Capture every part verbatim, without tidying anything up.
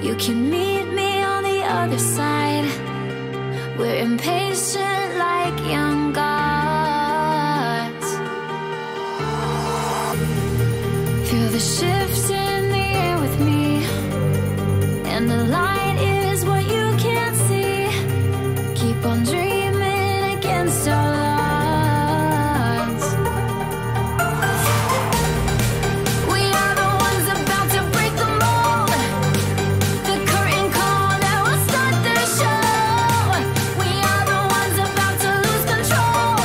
You can meet me on the other side. We're impatient like young gods. Feel the shift in the air with me, and the light is what you can't see. Keep on dreaming against all odds. We are the ones about to break the mold. The curtain call that will start the show. We are the ones about to lose control.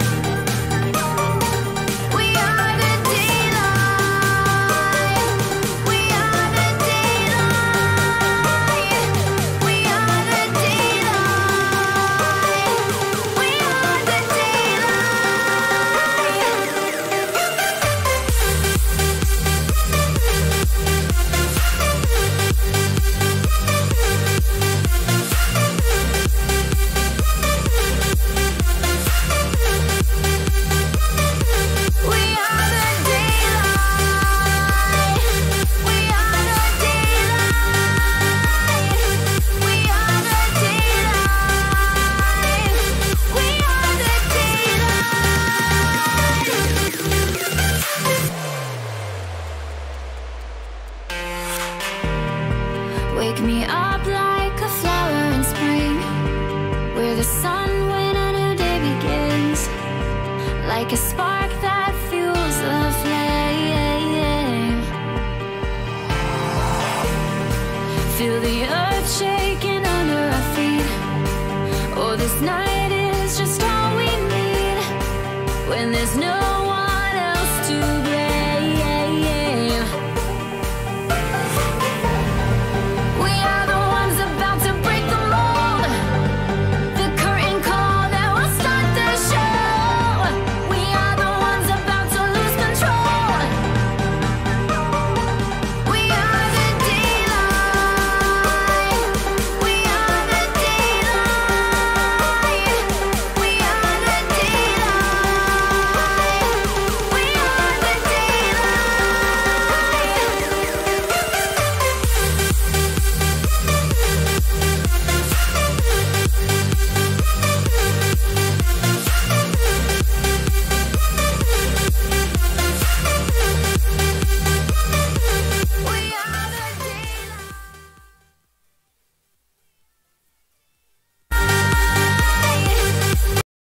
We are the daylight. We are the daylight. We are the daylight. We are the wake me up like a flower in spring, where the sun when a new day begins, like a spark that fuels the flame. Feel the earth shaking under our feet. Oh, this night is just all we need, when there's no